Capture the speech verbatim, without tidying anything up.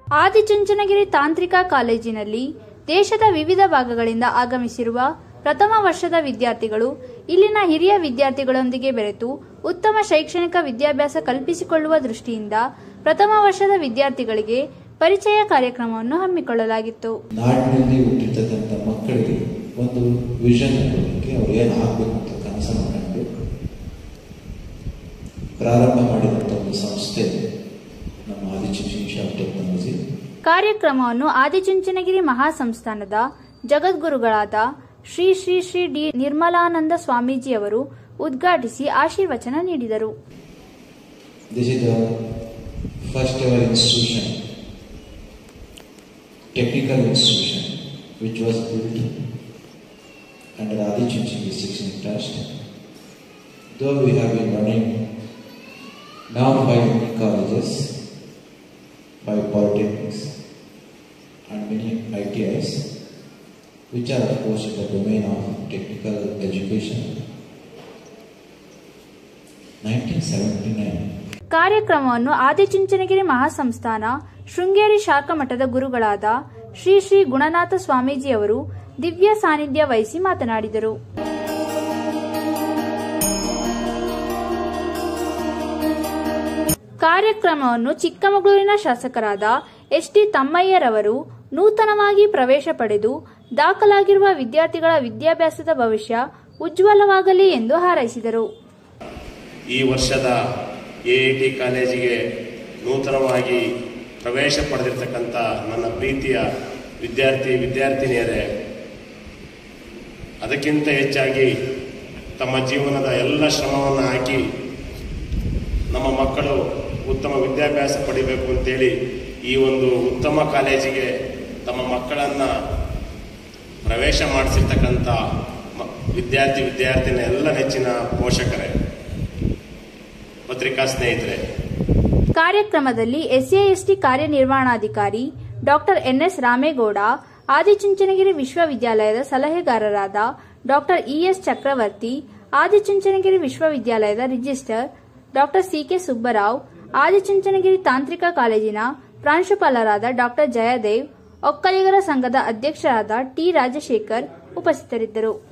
ಆದಿಚುಂಚನಗಿರಿ ತಾಂತ್ರಿಕ ಕಾಲೇಜಿನಲ್ಲಿ ದೇಶದ ವಿವಿಧ ಭಾಗಗಳಿಂದ ಆಗಮಿಸಿರುವ ಪ್ರಥಮ ವರ್ಷದ ವಿದ್ಯಾರ್ಥಿಗಳು ಇಲ್ಲಿನ ಹಿರಿಯ ವಿದ್ಯಾರ್ಥಿಗಳೊಂದಿಗೆ ಬೆರೆತು ಉತ್ತಮ ಶೈಕ್ಷಣಿಕ ವಿದ್ಯಾಭ್ಯಾಸ ಕಲ್ಪಿಸಿಕೊಳ್ಳುವ ದೃಷ್ಟಿಯಿಂದ ಪ್ರಥಮ ವರ್ಷದ ವಿದ್ಯಾರ್ಥಿಗಳಿಗೆ ಪರಿಚಯ ಕಾರ್ಯಕ್ರಮವನ್ನು ಹಮ್ಮಿಕೊಳ್ಳಲಾಗಿತ್ತು. ನಾಡಿನಲ್ಲಿ ಹುಟ್ಟಿರ್ತಕ್ಕಂಥ ಮಕ್ಕಳಿಗೆ ಒಂದು ವಿಷನ್ ಕೊಡಲಿಕ್ಕೆ ಅವ್ರು ಏನಾಗಬೇಕು ಅಂತ ಕನಸನ್ನು ಕಂಡು ಪ್ರಾರಂಭ ಮಾಡಿದಂಥ ಒಂದು ಸಂಸ್ಥೆ ನಮ್ಮ ಆದಿಚುಂಚನಗಿರಿ ಟೆಕ್ನಾಲಜಿ. ಕಾರ್ಯಕ್ರಮವನ್ನು ಆದಿಚುಂಚನಗಿರಿ ಮಹಾಸಂಸ್ಥಾನದ ಜಗದ್ಗುರುಗಳಾದ ಶ್ರೀ ಶ್ರೀ ಶ್ರೀ ಡಿ ನಿರ್ಮಲಾನಂದ ಸ್ವಾಮೀಜಿಯವರು ಉದ್ಘಾಟಿಸಿ ಆಶೀರ್ವಚನ ನೀಡಿದರು. This is the first ever institution, technical institution, which was built under Adi-Chunchanagiri Shikshan Trust. Though we have been running now five colleges, five polytechnics, and many I T Is, which are of course in the domain of technical education. nineteen seventy-nine. ಕಾರ್ಯಕ್ರಮವನ್ನು ಆದಿಚುಂಚನಗಿರಿ ಮಹಾಸಂಸ್ಥಾನ ಶೃಂಗೇರಿ ಶಾಖಾ ಮಠದ ಗುರುಗಳಾದ ಶ್ರೀ ಶ್ರೀ ಗುಣನಾಥ ಸ್ವಾಮೀಜಿಯವರು ದಿವ್ಯ ಸಾನ್ನಿಧ್ಯ ವಹಿಸಿ ಮಾತನಾಡಿದರು. ಕಾರ್ಯಕ್ರಮವನ್ನು ಚಿಕ್ಕಮಗಳೂರಿನ ಶಾಸಕರಾದ ಎಸ್ ಟಿ ತಮ್ಮಯ್ಯರವರು ನೂತನವಾಗಿ ಪ್ರವೇಶ ಪಡೆದು ದಾಖಲಾಗಿರುವ ವಿದ್ಯಾರ್ಥಿಗಳ ವಿದ್ಯಾಭ್ಯಾಸದ ಭವಿಷ್ಯ ಉಜ್ವಲವಾಗಲಿ ಎಂದು ಹಾರೈಸಿದರು. ಈ ವರ್ಷದ ಎ ಐ ಟಿ ಕಾಲೇಜಿಗೆ ನೂತನವಾಗಿ ಪ್ರವೇಶ ಪಡೆದಿರತಕ್ಕಂಥ ನನ್ನ ಪ್ರೀತಿಯ ವಿದ್ಯಾರ್ಥಿ ವಿದ್ಯಾರ್ಥಿನಿಯರೇ, ಅದಕ್ಕಿಂತ ಹೆಚ್ಚಾಗಿ ತಮ್ಮ ಜೀವನದ ಎಲ್ಲ ಶ್ರಮವನ್ನು ಹಾಕಿ ನಮ್ಮ ಮಕ್ಕಳು ಉತ್ತಮ ವಿದ್ಯಾಭ್ಯಾಸ ಪಡಿಬೇಕು ಅಂತೇಳಿ ಈ ಒಂದು ಉತ್ತಮ ಕಾಲೇಜಿಗೆ ತಮ್ಮ ಮಕ್ಕಳನ್ನು ಪ್ರವೇಶ ಮಾಡಿಸಿರ್ತಕ್ಕಂಥ ವಿದ್ಯಾರ್ಥಿ ವಿದ್ಯಾರ್ಥಿನ ಎಲ್ಲ ನೆಚ್ಚಿನ ಪೋಷಕರೇ, ಪತ್ರಿಕಾ ಸ್ನೇಹಿತರೆ, ಕಾರ್ಯಕ್ರಮದಲ್ಲಿ ಎಸ್ ಎ ಎಸ್ ಟಿ ಕಾರ್ಯನಿರ್ವಹಣಾಧಿಕಾರಿ doctor N S Ramegowda, Adichunchanagiri ವಿಶ್ವವಿದ್ಯಾಲಯದ ಸಲಹೆಗಾರರಾದ doctor E S Chakravarthi, Adichunchanagiri ವಿಶ್ವವಿದ್ಯಾಲಯದ register doctor C K Subbarao, Adichunchanagiri ತಾಂತ್ರಿಕ ಕಾಲೇಜಿನ ಪ್ರಾಂಶುಪಾಲರಾದ ಡಾಕ್ಟರ್ ಜಯದೇವ್, ಒಕ್ಕಲಿಗರ ಸಂಘದ ಅಧ್ಯಕ್ಷರಾದ ಟಿ ರಾಜಶೇಖರ್ ಉಪಸ್ಥಿತರಿದ್ದರು.